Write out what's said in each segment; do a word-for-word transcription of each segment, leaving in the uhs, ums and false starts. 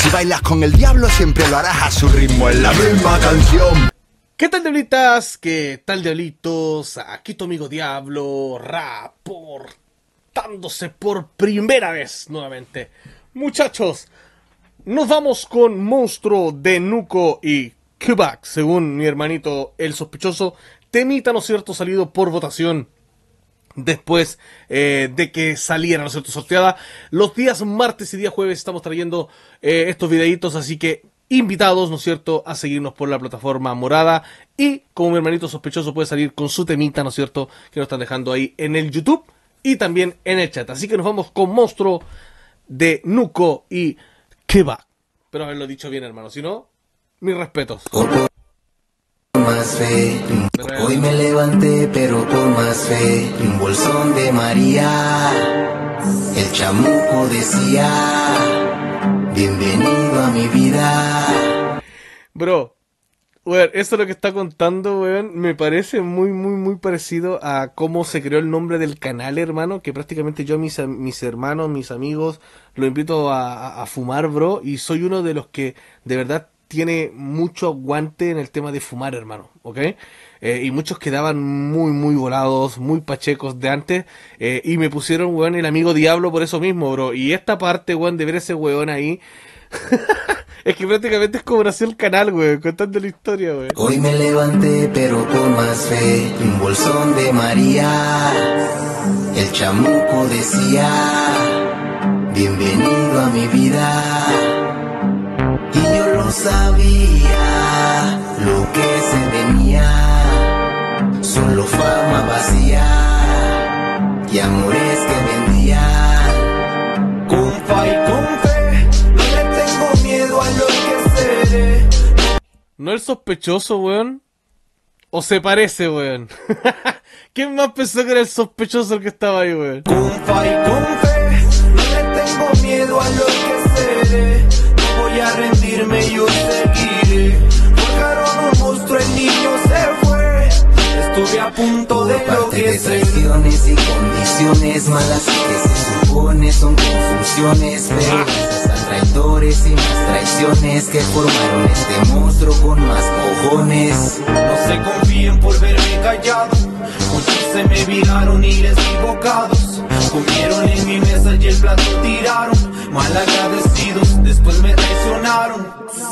Si bailas con el diablo siempre lo harás a su ritmo, en la misma canción. ¿Qué tal, diablitas? ¿Qué tal, diablitos? Aquí tu amigo Diablo, reportándose por primera vez nuevamente. Muchachos, nos vamos con Monstruo de Nuko y Quebec, según mi hermanito el sospechoso, temita, ¿no es cierto?, salido por votación después eh, de que saliera, ¿no es cierto?, sorteada. Los días martes y día jueves estamos trayendo eh, estos videitos, así que invitados, ¿no es cierto?, a seguirnos por la plataforma morada. Y como mi hermanito sospechoso puede salir con su temita, ¿no es cierto?, que nos están dejando ahí en el YouTube y también en el chat. Así que nos vamos con Monstruo de Nuko y Quebec. Espero haberlo dicho bien, hermano. Si no, mis respetos. Más fe, hoy me levanté pero por más fe, un bolsón de María, el chamuco decía, bienvenido a mi vida. Bro, weón, eso lo que está contando, weón, me parece muy, muy, muy parecido a cómo se creó el nombre del canal, hermano, que prácticamente yo, mis, mis hermanos, mis amigos, lo invito a, a, a fumar, bro, y soy uno de los que de verdad tiene mucho aguante en el tema de fumar, hermano, ¿ok? Eh, y muchos quedaban muy, muy volados, muy pachecos de antes, eh, y me pusieron, weón, el amigo Diablo por eso mismo, bro. Y esta parte, weón, de ver ese weón ahí, es que prácticamente es como nació el canal, weón, contando la historia, weón. Hoy me levanté pero por más fe, un bolsón de María, el chamuco decía, bienvenido a mi vida. Y yo lo sabía, lo que se venía, solo fama vacía y amores que vendían. Con fa y con fe, no le tengo miedo a lo que seré. ¿No el sospechoso, weón? ¿O se parece, weón? ¿Quién más pensó que era el sospechoso el que estaba ahí, weón? Con fa y con fe, no le tengo miedo a lo que seré. Voy a rendirme, yo seguiré. Forjaron un monstruo, el niño se fue. Estuve a punto de enloquecer. Traiciones y condiciones malas que se supone son confusiones, pero esas a traidores y más traiciones que formaron este monstruo con más cojones. No se confíen por verme callado, muchos se me viraron y les di bocados. Comieron en mi mesa y el plato tiraron. Mal agradecidos, después me traicionaron.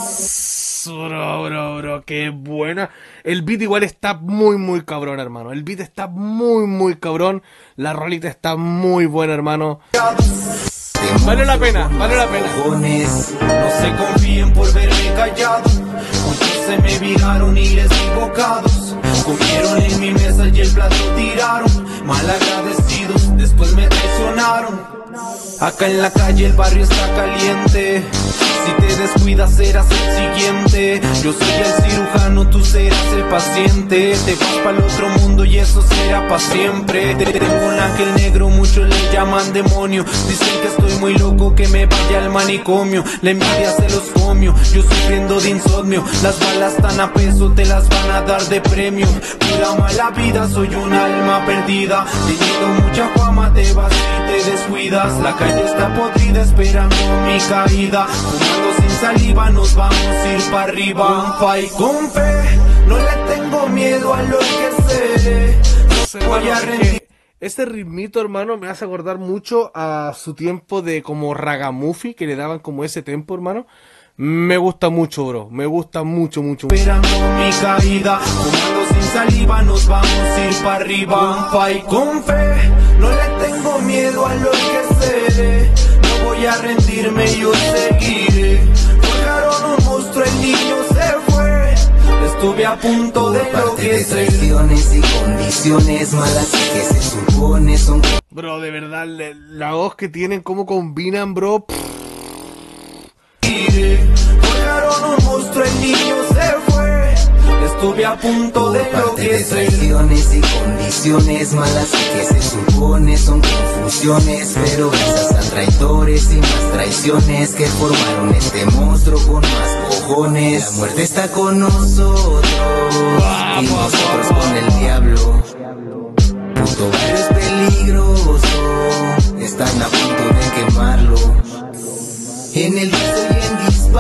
Bro, bro, bro, qué buena. El beat igual está muy, muy cabrón, hermano. El beat está muy, muy cabrón. La rolita está muy buena, hermano. Vale la pena, vale la pena. No se confíen por verme callado, muchos se me viraron y les di bocados. Comieron en mi mesa y el plato tiraron. Mal agradecidos, después me traicionaron. Acá en la calle el barrio está caliente, si te descuidas serás el siguiente. Yo soy el cirujano, tú serás el paciente. Te vas para el otro mundo y eso será para siempre. Tengo un ángel negro, muchos le llaman demonio. Dicen que estoy muy loco, que me vaya al manicomio. La envidia se los comió, yo sufriendo de insomnio. Las balas están a peso, te las van a dar de premio. Pura mala vida, soy un alma perdida. Teniendo mucha fama te vas y te descuidas. La calle está podrida esperando mi caída. Fumando sin saliva nos vamos a ir para arriba. Con fa y con fe, no le tengo miedo a lo que seré. No voy a rendir. Este ritmito, hermano, me hace acordar mucho a su tiempo de como Ragamuffin, que le daban como ese tempo, hermano. Me gusta mucho, bro. Me gusta mucho, mucho, mucho. Esperando mi caída, fumando sin saliva nos vamos a ir para arriba. Con fa y con fe, no le tengo miedo a lo que seré. No voy a rendirme, yo seguiré. Forjaron un monstruo, el niño se fue. Estuve a punto de enloquecer. Traiciones y condiciones malas que se supone son. Bro, de verdad, la voz que tienen, cómo combinan, bro. Forjaron un monstruo, el niño se fue. Estuve a punto de enloquecer. Traiciones y condiciones malas que se supone son confusiones, pero gracias a traidores y más traiciones que formaron este monstruo con más cojones. La muerte está con nosotros y nosotros con el diablo. Puto barrio es peligroso, están a punto de quemarlo. En el beso y en disparo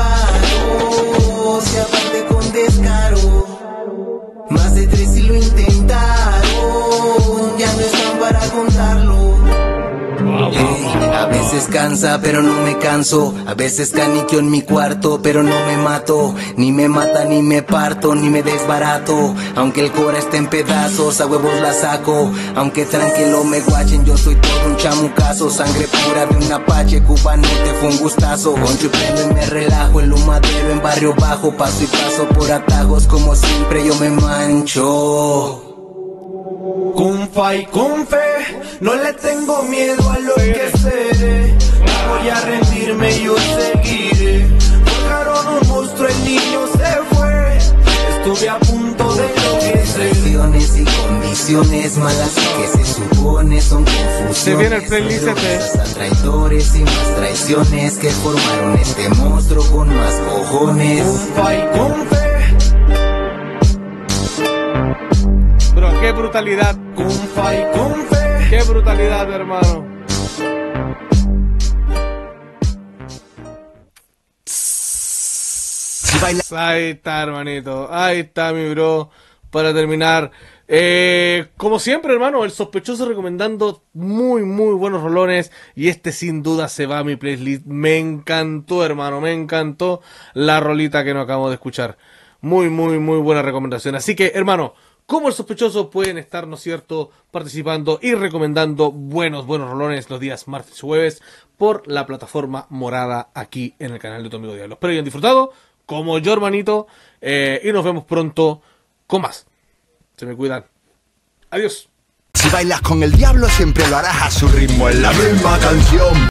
veces cansa, pero no me canso. A veces caniqueo en mi cuarto, pero no me mato. Ni me mata, ni me parto, ni me desbarato. Aunque el cora esté en pedazos, a huevos la saco. Aunque tranquilo me guachen, yo soy todo un chamucazo. Sangre pura de un apache, cubanote fue un gustazo. Concho y prendo y me relajo, el humadero en barrio bajo. Paso y paso por atajos, como siempre yo me mancho. Con fa y con fe, no le tengo miedo a lo que seré. No voy a rendirme, yo seguiré. Forjaron un monstruo, el niño se fue. Estuve a punto de enloquecer. Y condiciones malas que se supone son confusiones. Se viene el playlist este. A traidores y más traiciones que formaron este monstruo con más cojones. Con fa y con fe. Bro, qué brutalidad. Con fa y con fe. Qué brutalidad, hermano. Si baila... Ahí está, hermanito. Ahí está, mi bro. Para terminar. Eh, como siempre, hermano, el sospechoso recomendando muy, muy buenos rolones. Y este sin duda se va a mi playlist. Me encantó, hermano. Me encantó la rolita que nos acabamos de escuchar. Muy, muy, muy buena recomendación. Así que, hermano, como el sospechoso pueden estar, ¿no es cierto?, participando y recomendando buenos, buenos rolones los días martes y jueves por la plataforma morada aquí en el canal de Tu Amigo Diablo. Espero hayan disfrutado, como yo, hermanito, eh, y nos vemos pronto con más. Se me cuidan. Adiós. Si bailas con el diablo siempre lo harás a su ritmo, en la misma canción.